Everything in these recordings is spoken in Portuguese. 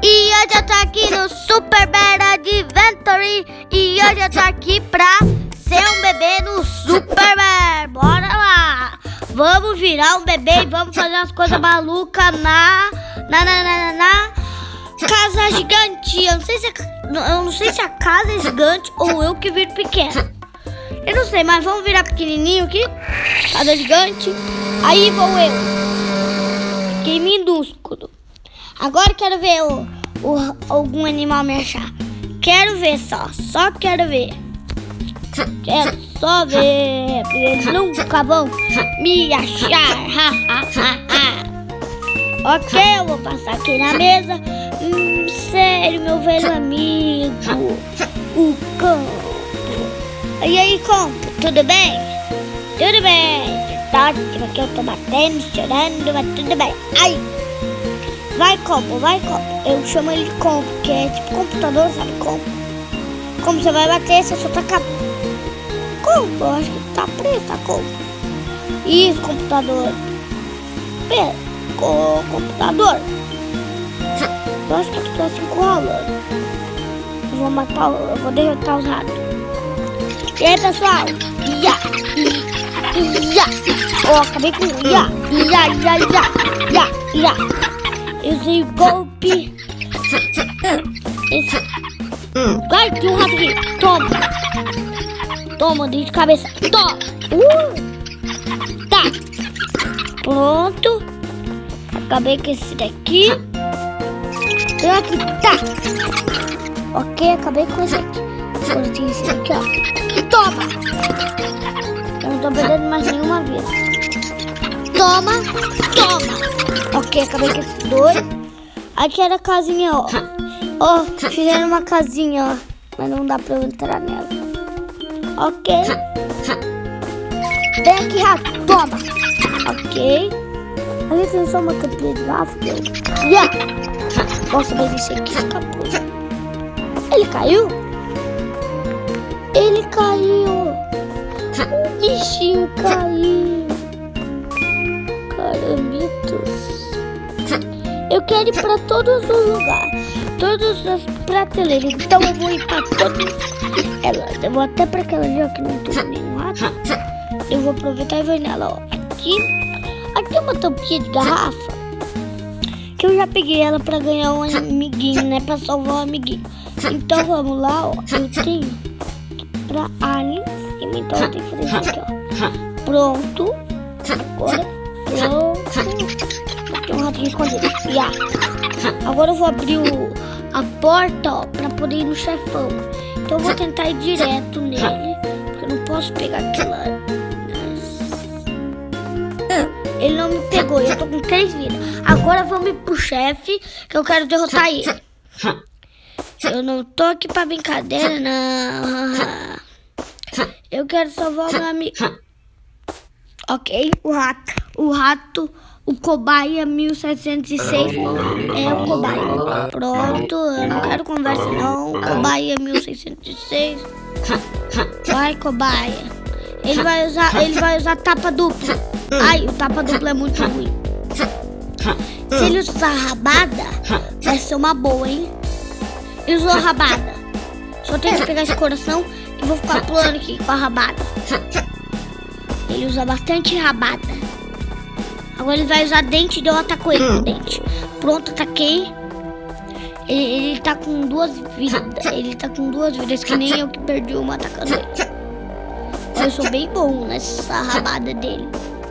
E hoje eu tô aqui no Super Bear Adventure. E hoje eu tô aqui pra ser um bebê no Super Bear. Bora lá. Vamos virar um bebê e vamos fazer umas coisas malucas na casa gigante. Eu não sei se a casa é gigante ou eu que viro pequeno. Eu não sei, mas vamos virar pequenininho aqui. Casa gigante. Aí vou eu. Fiquei minúsculo. Agora quero ver algum animal me achar. Quero ver só quero ver. Quero só ver, porque eles nunca vão me achar. Ok, eu vou passar aqui na mesa. Sério, meu velho amigo, o Campo. E aí, Campo, tudo bem? Tudo bem. Tá ótimo, aqui eu tô batendo, chorando, mas tudo bem. Ai! Vai, Campo, vai, Campo. Eu chamo ele de Campo, que é tipo computador, sabe? Campo. Como você vai bater, você só taca. Campo, eu acho que tá preso, tá, Campo? Isso, computador. Pera, computador. Eu acho que tu tá se encurralando. Eu vou derrotar os ratos. E aí, pessoal? Ó, acabei com ya. Eu usei o golpe. Esse. Ai, tem um rato aqui. Toma, dei de cabeça. Toma. Tá. Pronto. Acabei com esse daqui. Tem aqui. Tá. Ok, acabei com esse aqui. Agora tem esse aqui, ó. Toma. Eu não tô perdendo mais nenhuma vida. Toma. Ok, acabei com esses dois. Aqui era a casinha, ó. Ó, fizeram uma casinha, ó. Mas não dá pra eu entrar nela. Ok. Vem aqui, rato. Toma. Ok. Ali tem só uma tampinha de garrafa. Nossa, mas esse aqui escapou. Ele caiu? O bichinho caiu. Carambitos. Eu quero ir pra todos os lugares. Todas as prateleiras. Então eu vou ir pra todas elas. Eu vou até pra aquela ali, ó, que não tem nenhum rato. Eu vou aproveitar e ver nela, ó. Aqui é uma tampinha de garrafa. Que eu já peguei ela pra ganhar um amiguinho, né? Pra salvar um amiguinho. Então vamos lá, ó. Eu tenho pra ali em cima. Então eu tenho que fazer isso aqui, ó. Pronto. Agora, pronto. Tem um ratinho escondido. Agora eu vou abrir a porta, ó, pra poder ir no chefão. Então eu vou tentar ir direto nele, porque eu não posso pegar aquela. Ele não me pegou, eu tô com 3 vidas. Agora vamos ir pro chefe, que eu quero derrotar ele. Eu não tô aqui pra brincadeira, não. Eu quero salvar o meu amigo. Ok, o rato, o cobaia 1706 é o cobaia. Pronto, eu não quero conversa não. Cobaia 1606. Vai, cobaia. Ele vai usar tapa dupla. Ai, o tapa dupla é muito ruim. Se ele usar rabada, vai ser uma boa, hein? Ele usou a rabada. Só tenho que pegar esse coração e vou ficar pulando aqui com a rabada. Ele usa bastante rabada. Agora ele vai usar dente e eu ataco ele com dente. Pronto, ataquei. Ele tá com 2 vidas. Ele tá com 2 vidas, que nem eu que perdi uma atacando ele. Eu sou bem bom nessa rabada dele.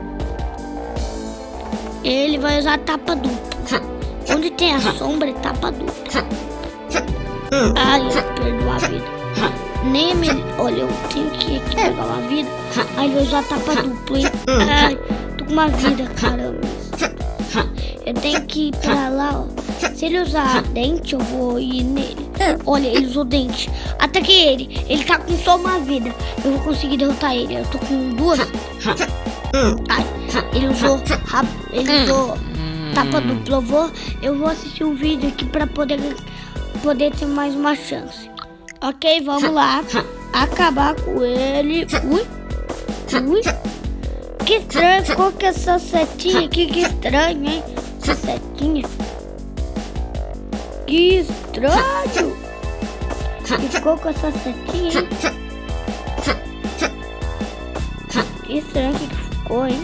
Ele vai usar tapa dupla. Onde tem a sombra é tapa dupla. Ai, eu perdi uma vida. Nem olha, eu tenho que ir aqui pegar uma vida. Aí ele vai usar tapa dupla, hein? Ai, tô com uma vida, caramba. Eu tenho que ir pra lá, ó. Se ele usar dente, eu vou ir nele. Olha, ele usou dente. Ataquei ele. Ele tá com só uma vida. Eu vou conseguir derrotar ele. Eu tô com 2. Ai, ele usou tapa dupla. Eu vou assistir um vídeo aqui pra poder ter mais uma chance. Ok, vamos lá. Acabar com ele. Ui. Que estranho, ficou com essa setinha aqui. Que estranho, hein? Essa setinha. Que estranho. E ficou com essa setinha, hein? Que estranho que ficou, hein?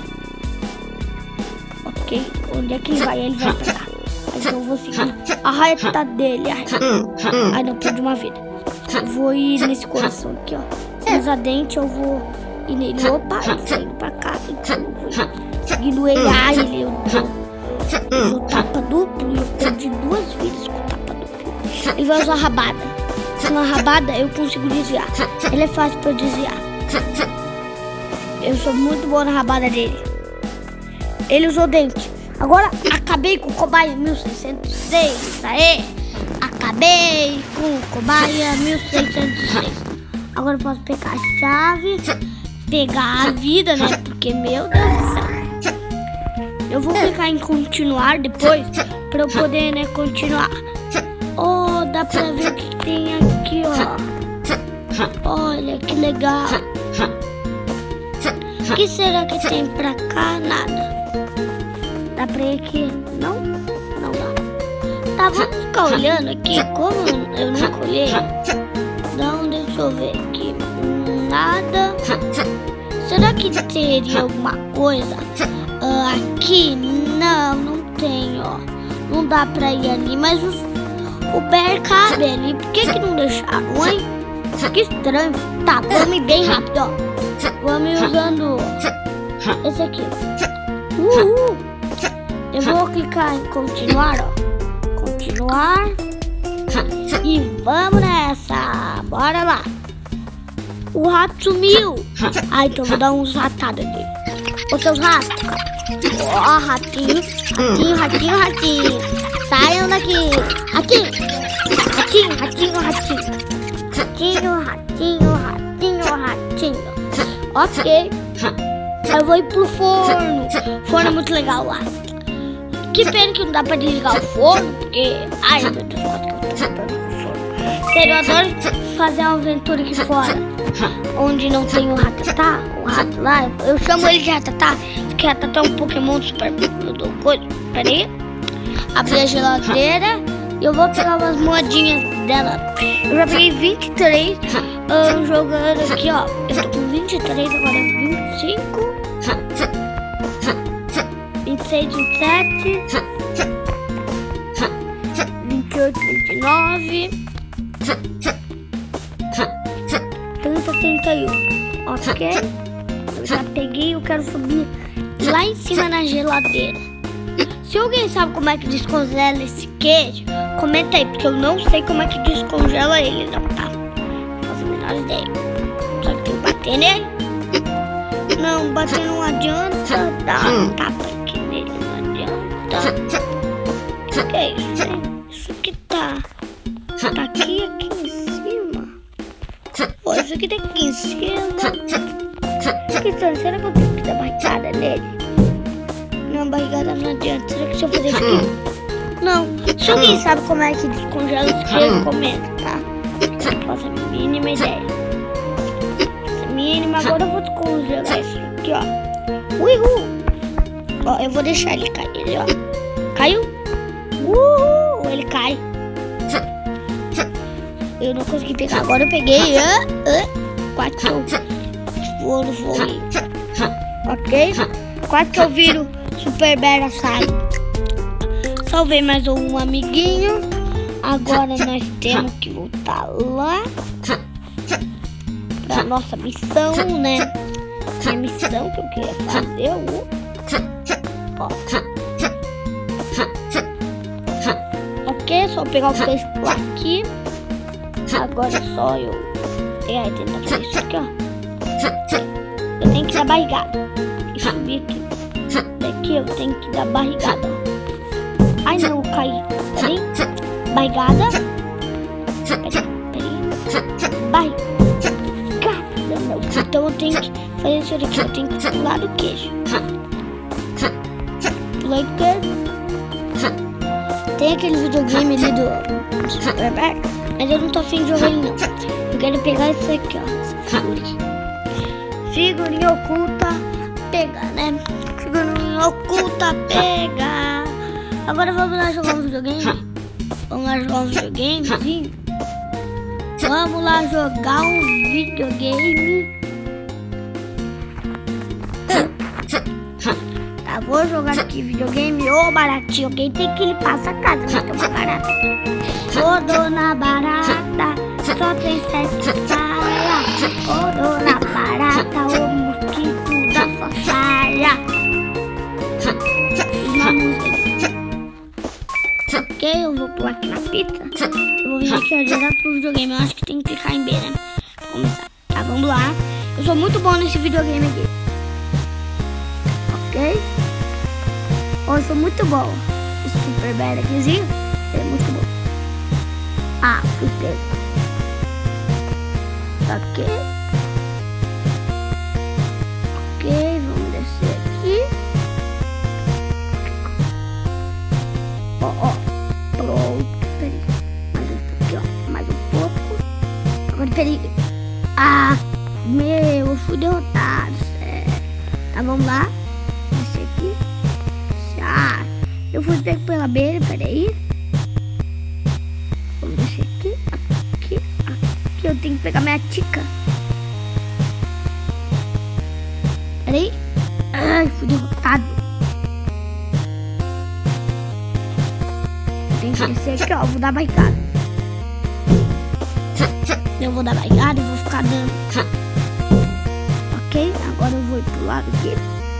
Ok, onde é que ele vai? Ele vai pra cá. Então eu vou seguir a reta dele. Ai, não, perdi uma vida. Eu vou ir nesse coração aqui, ó. Se usar dente, eu vou ir nele. Opa, ele tá indo pra cá. Então eu vou ir seguindo ele. Ai, ele usou tapa duplo e eu perdi 2 vidas com tapa duplo. Ele vai usar rabada. Com a rabada eu consigo desviar. Ele é fácil pra eu desviar. Eu sou muito bom na rabada dele. Ele usou dente. Agora acabei com o cobaia 1606. Aê! Acabei com o cobaia 1606. Agora eu posso pegar a chave, pegar a vida, né? Porque, meu Deus do céu. Eu vou clicar em continuar depois pra eu poder, né, continuar. Oh, dá pra ver o que tem aqui, ó. Olha que legal. O que será que tem pra cá? Nada. Dá pra ir aqui? Não? Não dá. Tá, vamos ficar olhando aqui. Como eu nunca olhei. Não, deixa eu ver aqui. Nada. Será que teria alguma coisa aqui? Não, não tem, ó. Não dá pra ir ali, mas o Bear cabe ali. Por que não deixaram, hein? Que estranho. Tá, vamos ir bem rápido, ó. Vamos ir usando esse aqui. Eu vou clicar em continuar, ó. Continuar. E vamos nessa. Bora lá. O rato sumiu. Ah, então eu vou dar uns ratadas nele. Ô, seus ratos. Ó, ratinho. Ratinho, ratinho, ratinho. Saiam daqui. Ratinho. Ratinho, ratinho, ratinho. Ratinho, ratinho, ratinho, ratinho. Ok. Eu vou ir pro forno. O forno é muito legal lá. Que pena que não dá pra desligar o forno, porque... Ai, meu Deus, quanto que eu tô comprando o forno. Sério, eu adoro fazer uma aventura aqui fora, onde não tem o Ratatá, o rato lá. Eu chamo ele de Ratatá, porque Ratatá é um Pokémon super... Eu dou coisa. Pera aí. Abri a geladeira e eu vou pegar umas moedinhas dela. Eu já peguei 23 jogando aqui, ó. Eu tô com 23, agora 25... 26, 27, 28, 29, 30, 31. Ok? Eu já peguei, eu quero subir lá em cima na geladeira. Se alguém sabe como é que descongela esse queijo, comenta aí, porque eu não sei como é que descongela ele, não, tá? Não faço a menor ideia. Só que tem que bater nele. Não, bater não adianta, dá um tapa. O que é isso, hein? Isso aqui tá aqui em cima. Pô, isso aqui tá aqui em cima. Que estranho, será que eu tenho que dar barrigada nele? Não, barrigada não adianta. Será que se eu fazer isso aqui? Não. Se alguém sabe como é que descongela esse queijo, comenta, tá? Eu não faço a mínima ideia. Essa mínima, agora eu vou descongelar isso aqui, ó. Uhul! Ó, eu vou deixar ele cair, ó. Caiu? Ele cai. Eu não consegui pegar. Agora eu peguei. Quase que eu vou ir. Ok? Quase que eu viro Super Bear Saga. Salvei mais um amiguinho. Agora nós temos que voltar lá pra nossa missão, né? A missão que eu queria fazer. Ó. Ok, só pegar o peixe por aqui. Agora é só eu tentar fazer isso aqui, ó. Eu tenho que dar barrigada e subir aqui. Daqui eu tenho que dar barrigada, ó. Ai não, eu caí. Peraí. Barrigada. Peraí. Barrigada. Não. Então eu tenho que fazer isso aqui. Eu tenho que pular do queijo. Pular do queijo. Tem aquele videogame ali do Super Bear, mas eu não tô afim de jogar ele não. Eu quero pegar isso aqui, ó. Essa figurinha oculta, pega, né? Figurinha oculta, pega. Agora vamos lá jogar um videogame. Vamos lá jogar um videogame? Vamos lá jogar um videogame. Tá, vou jogar aqui videogame. Ô, baratinho, alguém tem que limpar essa casa, né? Tem uma barata. Ô, dona barata, só tem 7 saias. Ô, dona barata, o mosquito da sua saia. Uma música. Ok, eu vou pular aqui na pizza. Eu vou vir aqui ó, direto pro videogame. Eu acho que tem que clicar em B, né? Pra começar. Tá, vamos lá. Eu sou muito bom nesse videogame aqui. Ok? Eu sou muito bom. Esse Super Bad aquizinho é muito bom. Ah, fui pego. Ok. Ok, vamos descer aqui. Ó. Pronto. Peraí. Mais um pouquinho, ó. Mais um pouco. Agora, peraí. Ah, meu, eu fui derrotado. Tá, vamos lá. Esse aqui. Ah, eu fui pego pela abelha, peraí. Vamos descer aqui. Aqui. Eu tenho que pegar minha tica. Peraí. Ai, fui derrotado. Eu tenho que descer aqui, ó. Vou dar barricada. Eu vou dar barricada e vou ficar dando. Ok? Agora eu vou ir pro lado aqui.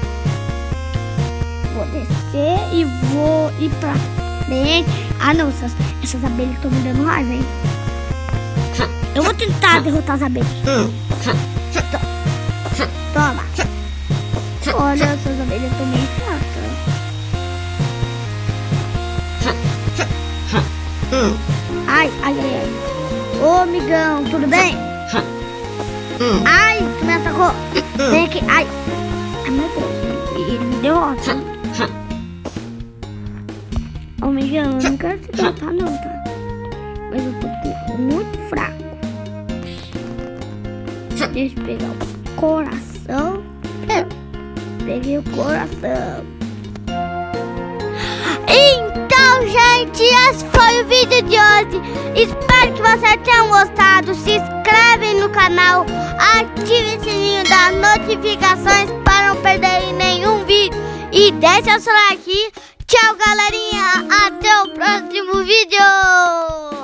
Vou descer e vou ir pra frente. Ah, não. Essas abelhas estão me dando raiva, hein? Eu vou tentar derrotar as abelhas. Toma. Olha, essas abelhas estão meio chatas. Ai. Ô, amigão, tudo bem? Ai, tu me atacou. Vem aqui. Ai, meu Deus. Ele me derrota. Ô, amigão, eu não quero te derrotar não, tá? Mas eu tô muito fraco. Deixa eu pegar o coração. Peguei o coração. Então, gente, esse foi o vídeo de hoje. Espero que vocês tenham gostado. Se inscreve no canal, ative o sininho das notificações para não perderem nenhum vídeo. E deixa o seu like. Tchau, galerinha. Até o próximo vídeo.